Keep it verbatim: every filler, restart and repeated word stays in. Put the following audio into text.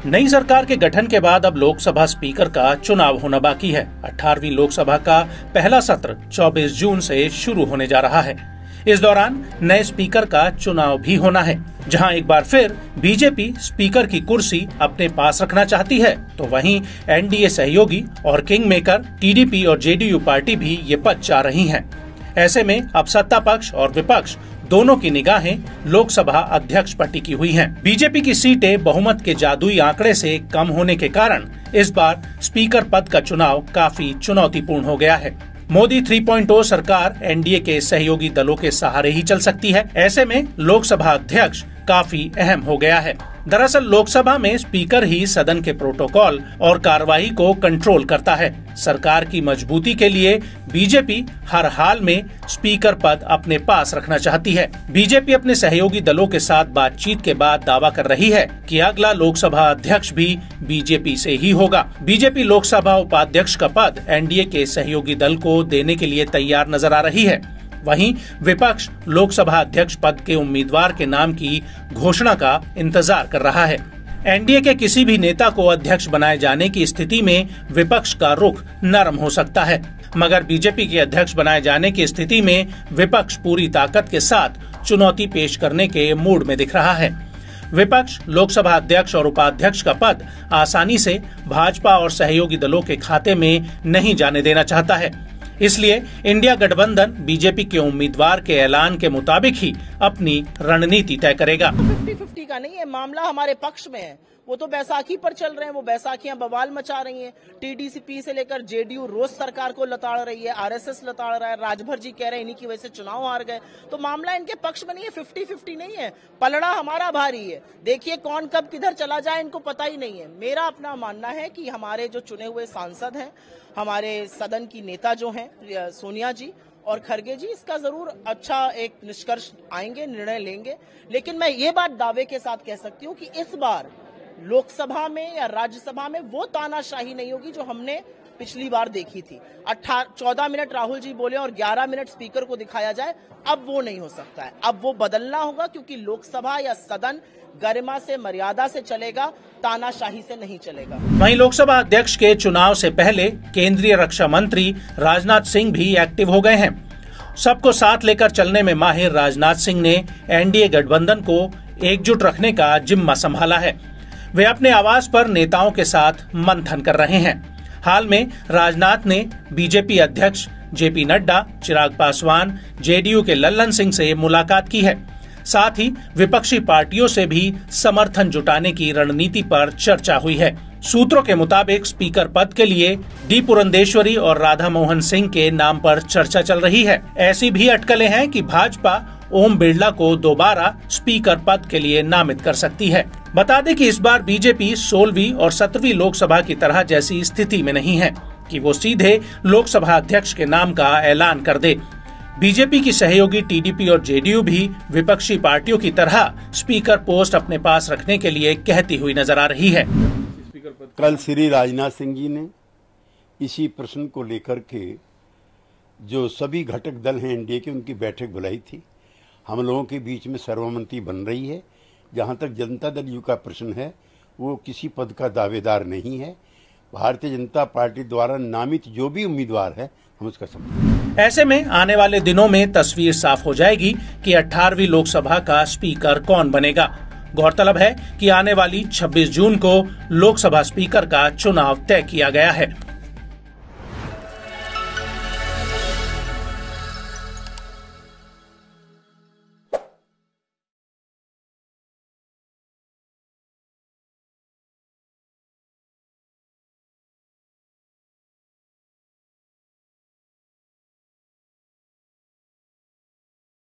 नई सरकार के गठन के बाद अब लोकसभा स्पीकर का चुनाव होना बाकी है। अठारहवीं लोकसभा का पहला सत्र चौबीस जून से शुरू होने जा रहा है। इस दौरान नए स्पीकर का चुनाव भी होना है। जहां एक बार फिर बीजेपी स्पीकर की कुर्सी अपने पास रखना चाहती है, तो वहीं एनडीए सहयोगी और किंग मेकर टीडीपी और जेडीयू पार्टी भी ये पद चाह रही हैं। ऐसे में अब सत्ता पक्ष और विपक्ष दोनों की निगाहें लोकसभा अध्यक्ष पर टिकी हुई हैं। बीजेपी की सीटें बहुमत के जादुई आंकड़े से कम होने के कारण इस बार स्पीकर पद का चुनाव काफी चुनौतीपूर्ण हो गया है। मोदी थ्री पॉइंट ओ सरकार एनडीए के सहयोगी दलों के सहारे ही चल सकती है। ऐसे में लोकसभा अध्यक्ष काफी अहम हो गया है। दरअसल लोकसभा में स्पीकर ही सदन के प्रोटोकॉल और कार्रवाई को कंट्रोल करता है। सरकार की मजबूती के लिए बीजेपी हर हाल में स्पीकर पद अपने पास रखना चाहती है। बीजेपी अपने सहयोगी दलों के साथ बातचीत के बाद दावा कर रही है कि अगला लोकसभा अध्यक्ष भी बीजेपी से ही होगा। बीजेपी लोकसभा उपाध्यक्ष का पद एनडीए के सहयोगी दल को देने के लिए तैयार नजर आ रही है। वहीं विपक्ष लोकसभा अध्यक्ष पद के उम्मीदवार के नाम की घोषणा का इंतजार कर रहा है। एनडीए के किसी भी नेता को अध्यक्ष बनाए जाने की स्थिति में विपक्ष का रुख नरम हो सकता है, मगर बीजेपी के अध्यक्ष बनाए जाने की स्थिति में विपक्ष पूरी ताकत के साथ चुनौती पेश करने के मूड में दिख रहा है। विपक्ष लोकसभा अध्यक्ष और उपाध्यक्ष का पद आसानी से भाजपा और सहयोगी दलों के खाते में नहीं जाने देना चाहता है। इसलिए इंडिया गठबंधन बीजेपी के उम्मीदवार के ऐलान के मुताबिक ही अपनी रणनीति तय करेगा। फिफ्टी फिफ्टी का नहीं है, मामला हमारे पक्ष में है। वो तो बैसाखी पर चल रहे हैं, वो बैसाखियां बवाल मचा रही हैं। टीडीपी से लेकर जेडीयू रोज सरकार को लताड़ रही है, आरएसएस लताड़ रहा है, राजभर जी कह रहे हैं इन्हीं की वजह से चुनाव हार गए। तो मामला इनके पक्ष में नहीं है, फिफ्टी फिफ्टी नहीं है, पलड़ा हमारा भारी है। देखिए कौन कब किधर चला जाए इनको पता ही नहीं है। मेरा अपना मानना है कि हमारे जो चुने हुए सांसद हैं, हमारे सदन की नेता जो हैं सोनिया जी और खरगे जी, इसका जरूर अच्छा एक निष्कर्ष आएंगे, निर्णय लेंगे। लेकिन मैं ये बात दावे के साथ कह सकती हूँ कि इस बार लोकसभा में या राज्यसभा में वो तानाशाही नहीं होगी जो हमने पिछली बार देखी थी। अठारह चौदह मिनट राहुल जी बोले और ग्यारह मिनट स्पीकर को दिखाया जाए, अब वो नहीं हो सकता है। अब वो बदलना होगा, क्योंकि लोकसभा या सदन गरिमा से, मर्यादा से चलेगा, तानाशाही से नहीं चलेगा। वहीं लोकसभा अध्यक्ष के चुनाव से पहले केंद्रीय रक्षा मंत्री राजनाथ सिंह भी एक्टिव हो गए हैं। सबको साथ लेकर चलने में माहिर राजनाथ सिंह ने एनडीए गठबंधन को एकजुट रखने का जिम्मा संभाला है। वे अपने आवास पर नेताओं के साथ मंथन कर रहे हैं। हाल में राजनाथ ने बीजेपी अध्यक्ष जेपी नड्डा, चिराग पासवान, जेडीयू के लल्लन सिंह से मुलाकात की है। साथ ही विपक्षी पार्टियों से भी समर्थन जुटाने की रणनीति पर चर्चा हुई है। सूत्रों के मुताबिक स्पीकर पद के लिए डी पुरंदेश्वरी और राधा मोहन सिंह के नाम पर चर्चा चल रही है। ऐसी भी अटकलें हैं कि भाजपा ओम बिरला को दोबारा स्पीकर पद के लिए नामित कर सकती है। बता दें कि इस बार बीजेपी सोलहवीं और सत्रहवीं लोकसभा की तरह जैसी स्थिति में नहीं है कि वो सीधे लोकसभा अध्यक्ष के नाम का ऐलान कर दे। बीजेपी की सहयोगी टीडीपी और जेडीयू भी विपक्षी पार्टियों की तरह स्पीकर पोस्ट अपने पास रखने के लिए कहती हुई नजर आ रही है। कल श्री राजनाथ सिंह जी ने इसी प्रश्न को लेकर के जो सभी घटक दल हैं एनडीए के, उनकी बैठक बुलाई थी। हम लोगों के बीच में सर्वसम्मति बन रही है। जहां तक जनता दल यू का प्रश्न है, वो किसी पद का दावेदार नहीं है। भारतीय जनता पार्टी द्वारा नामित जो भी उम्मीदवार है, हम उसका समर्थन। ऐसे में आने वाले दिनों में तस्वीर साफ हो जाएगी कि अठारहवीं लोकसभा का स्पीकर कौन बनेगा। गौरतलब है कि आने वाली छब्बीस जून को लोकसभा स्पीकर का चुनाव तय किया गया है।